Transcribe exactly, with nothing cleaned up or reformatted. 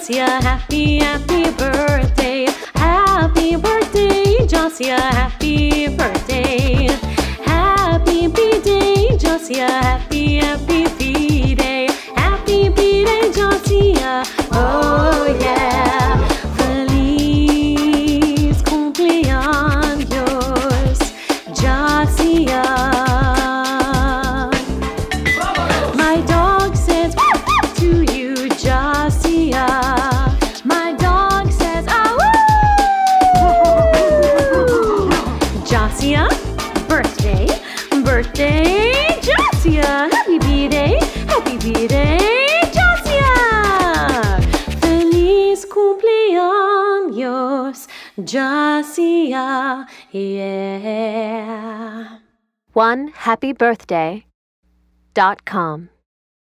Josiah, happy, happy birthday. Happy birthday, Josiah, happy birthday. Happy B-Day, Josiah, happy, happy B-Day. Happy B-Day, Josiah, oh yeah. Feliz cumpleaños, Josiah. My dog says to you, Josiah. My dog says, ah, woo! Josiah, birthday, birthday, Josiah. Happy B-Day, happy B-Day, Josiah. Feliz cumpleaños, Josiah, yeah. One happy birthday dot com